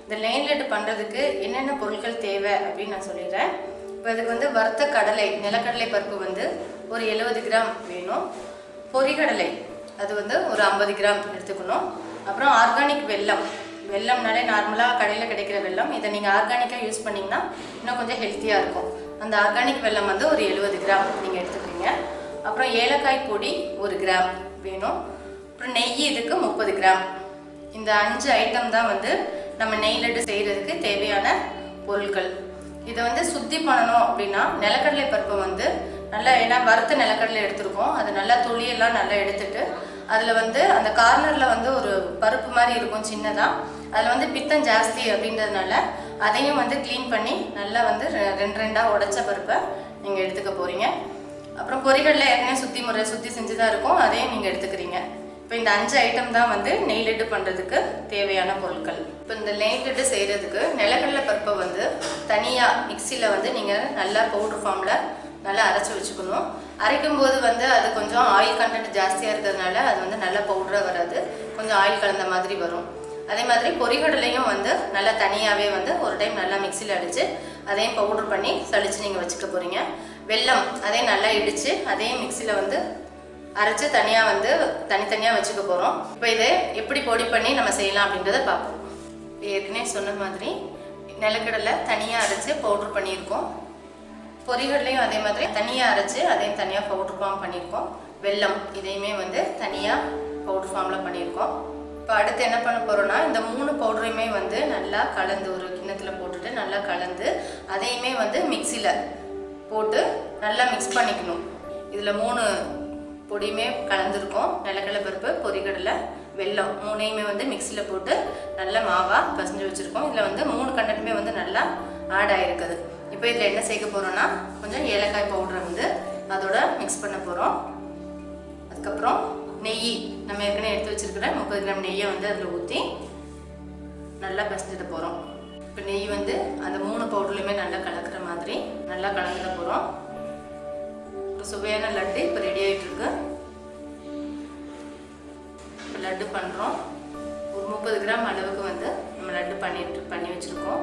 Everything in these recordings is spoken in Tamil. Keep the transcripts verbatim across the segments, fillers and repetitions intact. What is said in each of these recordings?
இந்த லைன் லட்டு பண்ணுறதுக்கு என்னென்ன பொருட்கள் தேவை அப்படின்னு நான் சொல்லிடுறேன். இப்போ அதுக்கு வந்து வறுத்த கடலை, நிலக்கடலை பருப்பு வந்து ஒரு எழுபது கிராம் வேணும். பொரிகடலை அது வந்து ஒரு ஐம்பது கிராம் எடுத்துக்கணும். அப்புறம் ஆர்கானிக் வெல்லம், வெல்லம்னாலே நார்மலாக கடையில் கிடைக்கிற வெல்லம், இதை நீங்கள் ஆர்கானிக்காக யூஸ் பண்ணிங்கன்னா இன்னும் கொஞ்சம் ஹெல்த்தியாக இருக்கும். அந்த ஆர்கானிக் வெல்லம் வந்து ஒரு எழுபது கிராம் நீங்கள் எடுத்துக்கிறீங்க. அப்புறம் ஏலக்காய் பொடி ஒரு கிராம் வேணும். அப்புறம் நெய் இதுக்கு முப்பது கிராம். இந்த அஞ்சு ஐட்டம் தான் வந்து நம்ம நெய் லட்டு செய்கிறதுக்கு தேவையான பொருட்கள். இதை வந்து சுத்தி பண்ணணும் அப்படின்னா நிலக்கடலை பருப்பை வந்து நல்லா, ஏன்னா வறுத்த நிலக்கடலை எடுத்துருக்கோம், அது நல்லா தொழியெல்லாம் நல்லா எடுத்துட்டு அதில் வந்து அந்த கார்னரில் வந்து ஒரு பருப்பு மாதிரி இருக்கும் சின்னதாக, அதில் வந்து பித்தம் ஜாஸ்தி அப்படின்றதுனால அதையும் வந்து க்ளீன் பண்ணி நல்லா வந்து ரெண்டு ரெண்டாக உடைச்ச பருப்பை நீங்கள் எடுத்துக்க போகிறீங்க. அப்புறம் பொரிகளில் ஏற்கனவே சுற்றி முறை சுற்றி செஞ்சு தான் இருக்கும், அதையும் நீங்கள் எடுத்துக்கிறீங்க. இப்போ இந்த அஞ்சு ஐட்டம் தான் வந்து நெய் லட்டு பண்ணுறதுக்கு தேவையான பொருட்கள். இப்போ இந்த நெய் லட்டு செய்கிறதுக்கு நிலக்கடலை பருப்பை வந்து தனியாக மிக்சியில் வந்து நீங்கள் நல்லா பவுட்ரு ஃபார்மில் நல்லா அரைச்சி வச்சுக்கணும். அரைக்கும் போது வந்து அது கொஞ்சம் ஆயில் கண்டென்ட் ஜாஸ்தியாக இருக்கிறதுனால அது வந்து நல்லா பவுடராக வராது, கொஞ்சம் ஆயில் கலந்த மாதிரி வரும். அதே மாதிரி பொரிகடலையும் வந்து நல்லா தனியாகவே வந்து ஒரு டைம் நல்லா மிக்சியில் அடித்து அதையும் பவுட்ரு பண்ணி சளிச்சு நீங்கள் வச்சுக்க போகிறீங்க. வெல்லம் அதையும் நல்லா இடித்து அதையும் மிக்சியில் வந்து அரைச்சி தனியாக வந்து தனித்தனியாக வச்சுக்க போகிறோம். இப்போ இதை எப்படி பொடி பண்ணி நம்ம செய்யலாம் அப்படின்றத பார்ப்போம். ஏற்கனவே சொன்ன மாதிரி நிலக்கடலை தனியாக அரைச்சி பவுட்ரு பண்ணியிருக்கோம். பொரிகடலையும் அதே மாதிரி தனியாக அரைச்சி அதையும் தனியாக பவுட்ரு ஃபார்ம் பண்ணியிருக்கோம். வெல்லம் இதையுமே வந்து தனியாக பவுட்ரு ஃபார்மில் பண்ணியிருக்கோம். இப்போ அடுத்து என்ன பண்ண போகிறோன்னா, இந்த மூணு பவுடரையுமே வந்து நல்லா கலந்து ஒரு கிண்ணத்தில் போட்டுட்டு நல்லா கலந்து அதையுமே வந்து மிக்சியில் போட்டு நல்லா மிக்ஸ் பண்ணிக்கணும். இதில் மூணு பொடியுமே கலந்துருக்கோம். நிலக்கடலை பருப்பு, பொரிகடலை, வெல்லம் மூணையுமே வந்து மிக்சியில் போட்டு நல்லா மாவாக பசஞ்சு வச்சுருக்கோம். இதில் வந்து மூணு கண்டென்ட்டுமே வந்து நல்லா ஆட் ஆகிருக்குது. இப்போ இதில் என்ன சேர்க்க போகிறோன்னா, கொஞ்சம் ஏலக்காய் பவுடரை வந்து அதோட மிக்ஸ் பண்ண போகிறோம். அதுக்கப்புறம் நெய், நம்ம ஏற்கனவே எடுத்து வச்சுருக்கிற முப்பது கிராம் நெய்யை வந்து அதில் ஊற்றி நல்லா பசஞ்சிட போகிறோம். இப்போ நெய் வந்து அந்த மூணு பவுடர்லையுமே நல்லா கலக்கிற மாதிரி நல்லா கலந்துட போகிறோம். ஒரு சுவையான லட்டு இப்போ ரெடி ஆகிட்டு இருக்கு. இப்போ லட்டு பண்ணுறோம். ஒரு முப்பது கிராம் அளவுக்கு வந்து நம்ம லட்டு பண்ணிட்டு பண்ணி வச்சுருக்கோம்.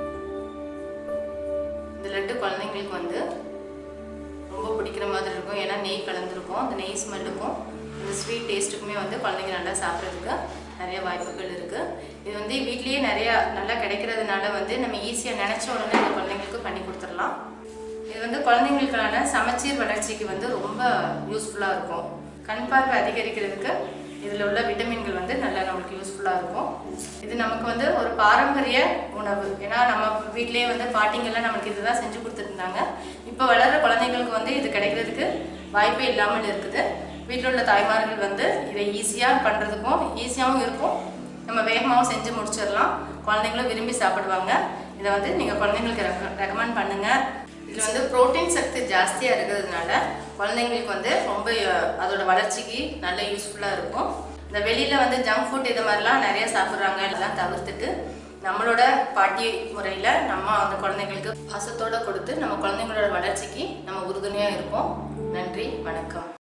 இந்த லட்டு குழந்தைங்களுக்கு வந்து ரொம்ப பிடிக்கிற மாதிரி இருக்கும், ஏன்னா நெய் கலந்துருக்கும். அந்த நெய் ஸ்மெல்லுக்கும் இந்த ஸ்வீட் டேஸ்ட்டுக்குமே வந்து குழந்தைங்க நல்லா சாப்பிட்றதுக்கு நிறைய வாய்ப்புகள் இருக்குது. இது வந்து வீட்லேயே நிறையா நல்லா கிடைக்கிறதுனால வந்து நம்ம ஈஸியாக நினச்ச உடனே இந்த குழந்தைங்களுக்கு பண்ணி கொடுத்துடலாம். இது வந்து குழந்தைங்களுக்கான சமச்சீர் வளர்ச்சிக்கு வந்து ரொம்ப யூஸ்ஃபுல்லாக இருக்கும். கண் பார்வை அதிகரிக்கிறதுக்கு இதில் உள்ள விட்டமின்கள் வந்து நல்லா நம்மளுக்கு யூஸ்ஃபுல்லாக இருக்கும். இது நமக்கு வந்து ஒரு பாரம்பரிய உணவு. ஏன்னா நம்ம வீட்டிலேயே வந்து பாட்டிங்கெல்லாம் நமக்கு இதுதான் செஞ்சு கொடுத்துருந்தாங்க. இப்போ வளர்கிற குழந்தைங்களுக்கு வந்து இது கிடைக்கிறதுக்கு வாய்ப்பே இல்லாமல் இருக்குது. வீட்டில் உள்ள தாய்மார்கள் வந்து இதை ஈஸியாக பண்ணுறதுக்கும் ஈஸியாகவும் இருக்கும், நம்ம வேகமாகவும் செஞ்சு முடிச்சிடலாம். குழந்தைங்களும் விரும்பி சாப்பிடுவாங்க. இதை வந்து நீங்கள் குழந்தைங்களுக்கு ரெக்க ரெக்கமெண்ட் பண்ணுங்கள். இதில் வந்து ப்ரோட்டீன் சக்தி ஜாஸ்தியாக இருக்கிறதுனால குழந்தைங்களுக்கு வந்து ரொம்ப அதோட வளர்ச்சிக்கு நல்ல யூஸ்ஃபுல்லாக இருக்கும். இந்த வெளியில் வந்து ஜங்க் ஃபுட் இது மாதிரிலாம் நிறைய சாப்பிட்றாங்க. இதெல்லாம் தவிர்த்துட்டு நம்மளோட பாட்டி முறையில் நம்ம அந்த குழந்தைங்களுக்கு பாசத்தோடு கொடுத்து நம்ம குழந்தைங்களோட வளர்ச்சிக்கு நம்ம உறுதுணையாக இருப்போம். நன்றி, வணக்கம்.